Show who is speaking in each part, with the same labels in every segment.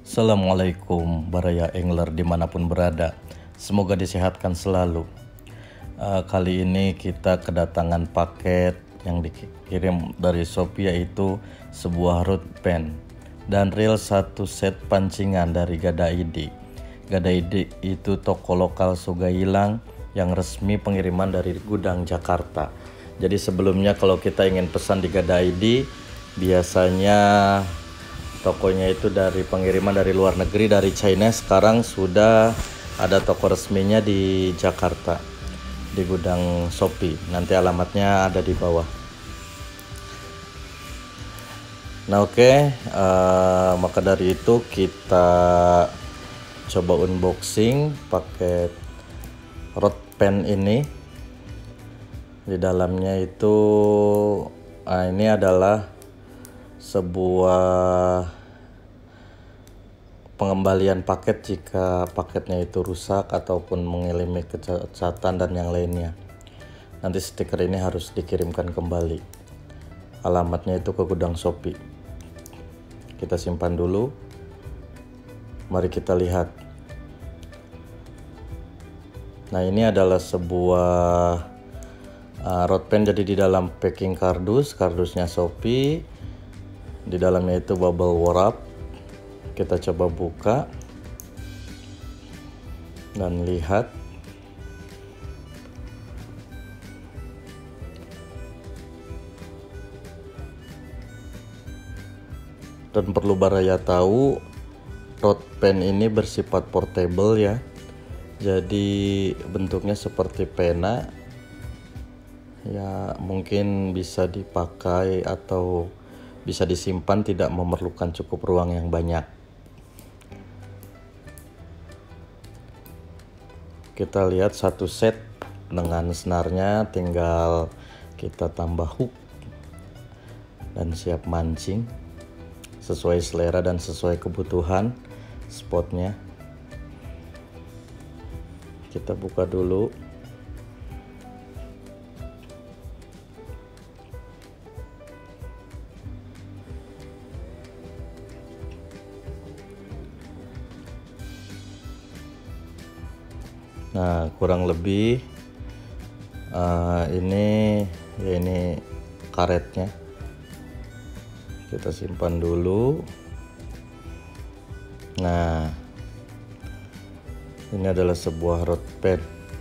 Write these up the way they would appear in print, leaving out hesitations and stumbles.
Speaker 1: Assalamualaikum Baraya Angler dimanapun berada. Semoga disehatkan selalu. Kali ini kita kedatangan paket yang dikirim dari Shopee, yaitu sebuah rod pen dan reel satu set pancingan dari Gada ID. Gada ID itu toko lokal Sugailang yang resmi pengiriman dari gudang Jakarta. Jadi sebelumnya kalau kita ingin pesan di Gada ID, biasanya tokonya itu dari pengiriman dari luar negeri, dari China. Sekarang sudah ada toko resminya di Jakarta, di gudang Shopee. Nanti alamatnya ada di bawah. Nah maka dari itu kita coba unboxing paket rod pen ini. Di dalamnya itu ini adalah sebuah pengembalian paket jika paketnya itu rusak ataupun mengalami kecacatan dan yang lainnya. Nanti stiker ini harus dikirimkan kembali. Alamatnya itu ke gudang Shopee. Kita simpan dulu. Mari kita lihat. Nah, ini adalah sebuah rod pen, jadi di dalam packing kardusnya Shopee. Di dalamnya itu bubble wrap. Kita coba buka dan lihat. Dan perlu Baraya tahu, rod pen ini bersifat portable ya. Jadi bentuknya seperti pena. Ya, mungkin bisa dipakai atau bisa disimpan, tidak memerlukan cukup ruang yang banyak. Kita lihat satu set dengan senarnya, tinggal kita tambah hook dan siap mancing sesuai selera dan sesuai kebutuhan spotnya. Kita buka dulu. Nah, kurang lebih ini karetnya. Kita simpan dulu. Nah, ini adalah sebuah rod pen.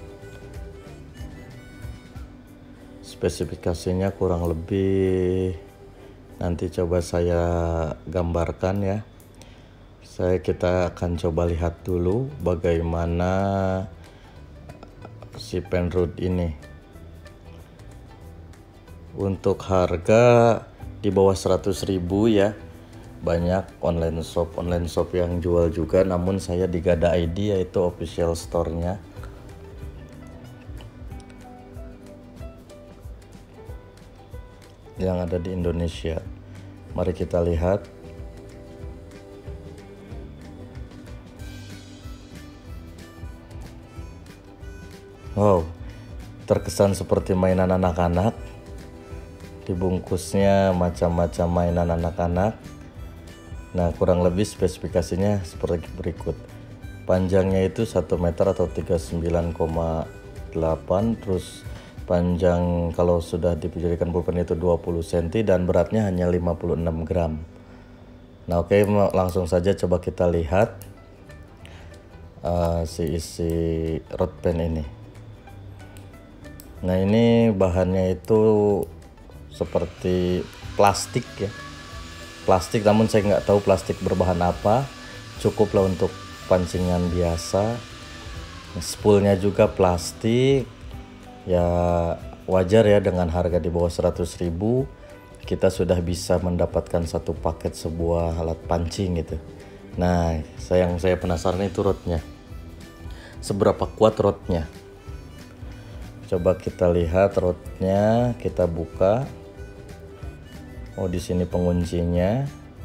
Speaker 1: Spesifikasinya kurang lebih nanti coba saya gambarkan ya. Kita akan coba lihat dulu bagaimana si pen rod ini. Untuk harga di bawah 100.000 ya. Banyak online shop yang jual juga, namun saya di Gada ID, yaitu official store-nya. Yang ada di Indonesia. Mari kita lihat. Wow, terkesan seperti mainan anak-anak. Dibungkusnya macam-macam mainan anak-anak. Nah, kurang lebih spesifikasinya seperti berikut. Panjangnya itu 1 meter atau 39,8. Terus panjang kalau sudah dijadikan pulpen itu 20 cm dan beratnya hanya 56 gram. Nah, langsung saja coba kita lihat isi rod pen ini. Nah, ini bahannya itu seperti plastik ya. Plastik, namun saya nggak tahu plastik berbahan apa. Cukuplah untuk pancingan biasa. Spoolnya juga plastik. Ya wajar ya, dengan harga di bawah 100.000 kita sudah bisa mendapatkan satu paket sebuah alat pancing gitu. Nah, yang saya penasaran itu rodnya. Seberapa kuat rodnya? Coba kita lihat rodnya, kita buka. Oh, di sini penguncinya.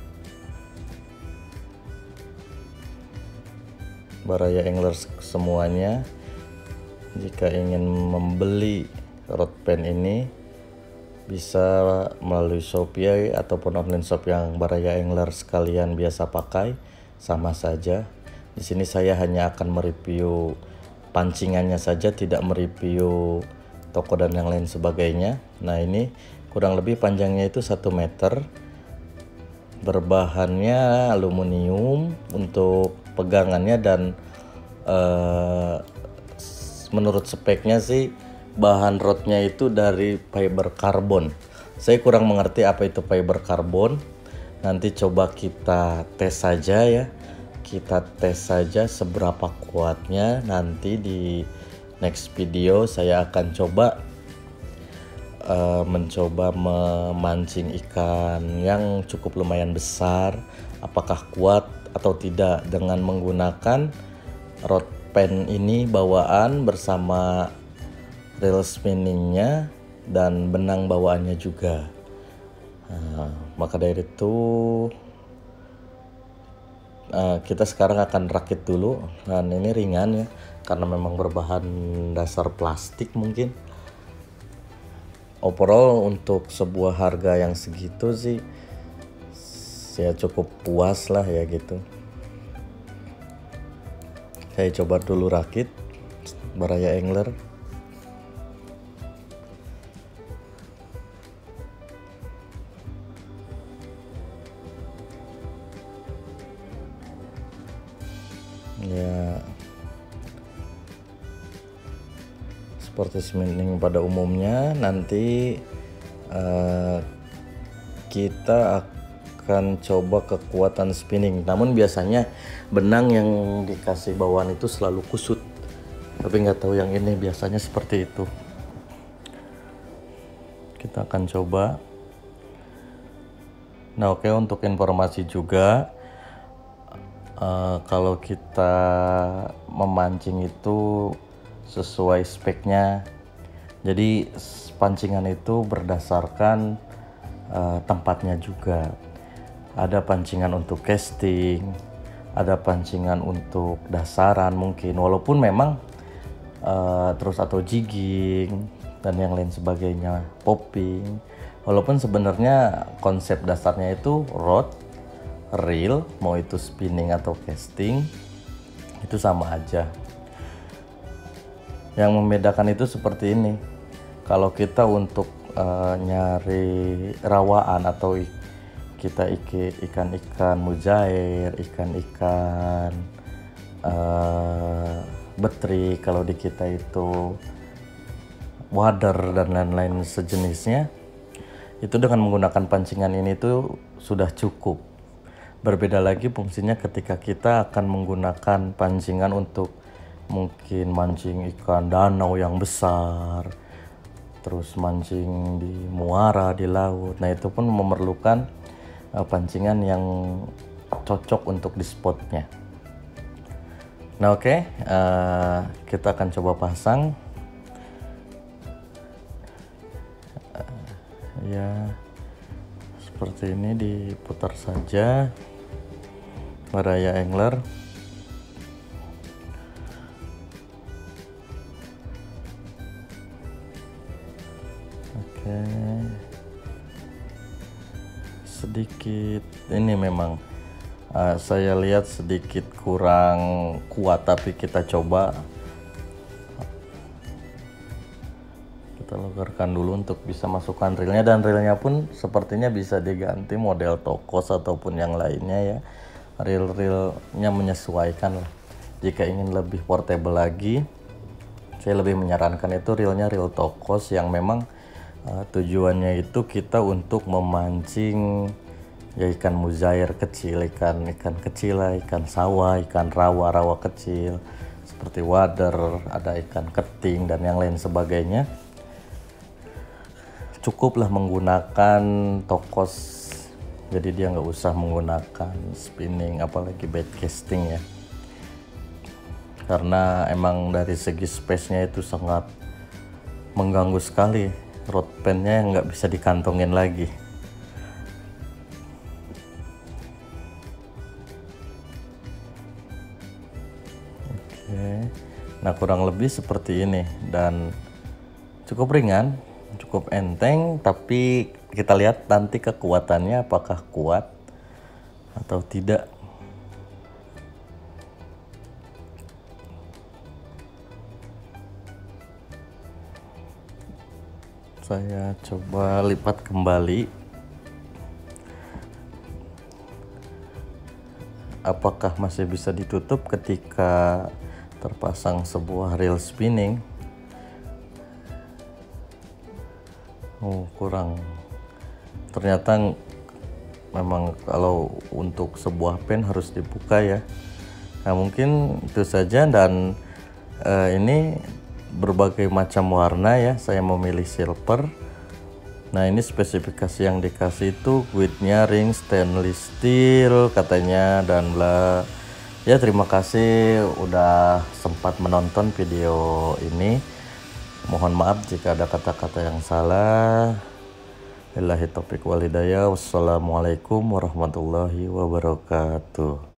Speaker 1: Baraya Angler semuanya, jika ingin membeli rod pen ini bisa melalui Shopee ataupun online shop yang Baraya Angler sekalian biasa pakai. sama saja. Di sini saya hanya akan mereview pancingannya saja, tidak mereview toko dan yang lain sebagainya. Nah, ini kurang lebih panjangnya itu 1 meter, berbahannya aluminium untuk pegangannya, dan menurut speknya sih bahan rodnya itu dari fiber karbon. Saya kurang mengerti apa itu fiber karbon. Nanti coba kita tes saja ya. Kita tes saja seberapa kuatnya. Nanti di next video saya akan coba mencoba memancing ikan yang cukup lumayan besar. Apakah kuat atau tidak dengan menggunakan rod pen ini bawaan bersama reel spinningnya dan benang bawaannya juga. Maka dari itu kita sekarang akan rakit dulu. Dan ini ringan ya, karena memang berbahan dasar plastik mungkin. Overall untuk sebuah harga yang segitu sih saya cukup puas lah ya gitu. Saya coba dulu rakit Baraya Angler. Ya, seperti spinning pada umumnya. Nanti kita akan coba kekuatan spinning. Namun biasanya benang yang dikasih bawaan itu selalu kusut, tapi nggak tahu yang ini biasanya seperti itu. Kita akan coba. Nah, oke, untuk informasi juga, kalau kita memancing itu sesuai speknya. Jadi pancingan itu berdasarkan tempatnya juga. Ada pancingan untuk casting, ada pancingan untuk dasaran mungkin, walaupun memang terus atau jigging dan yang lain sebagainya, popping. Walaupun sebenarnya konsep dasarnya itu rod, reel, mau itu spinning atau casting, itu sama aja. Yang membedakan itu seperti ini. Kalau kita untuk nyari rawaan atau kita ikan-ikan mujair, ikan-ikan betrik, kalau di kita itu wader dan lain-lain sejenisnya, itu dengan menggunakan pancingan ini tuh sudah cukup. Berbeda lagi fungsinya ketika kita akan menggunakan pancingan untuk mungkin mancing ikan danau yang besar, terus mancing di muara, di laut. Nah, itu pun memerlukan pancingan yang cocok untuk di spotnya. Nah, oke, kita akan coba pasang. Ya, seperti ini, diputar saja Baraya Angler. Oke, sedikit ini memang saya lihat sedikit kurang kuat, tapi kita coba. Kita longgarkan dulu untuk bisa masukkan reelnya, dan reelnya pun sepertinya bisa diganti model Tokos ataupun yang lainnya ya. Reel-reelnya menyesuaikan lah. Jika ingin lebih portable lagi, saya lebih menyarankan itu reelnya reel Tokos yang memang tujuannya itu kita untuk memancing ya ikan mujair kecil, ikan kecil lah, ikan sawah, ikan rawa kecil seperti wader, ada ikan keting dan yang lain sebagainya. Cukuplah menggunakan Tokos, jadi dia nggak usah menggunakan spinning apalagi bait casting ya, karena emang dari segi space-nya itu sangat mengganggu sekali. Rod pen-nya nggak bisa dikantongin lagi. Oke, nah kurang lebih seperti ini, dan cukup ringan, cukup enteng, tapi kita lihat nanti kekuatannya apakah kuat atau tidak. Saya coba lipat kembali. Apakah masih bisa ditutup ketika terpasang sebuah reel spinning? Kurang. Ternyata memang kalau untuk sebuah pen harus dibuka ya. Nah, mungkin itu saja, dan ini berbagai macam warna ya. Saya memilih silver. Nah, ini spesifikasi yang dikasih itu guide-nya ring stainless steel katanya, dan bla. Ya, terima kasih udah sempat menonton video ini. Mohon maaf jika ada kata-kata yang salah. Billahi taufiq wal hidayah. Wassalamualaikum warahmatullahi wabarakatuh.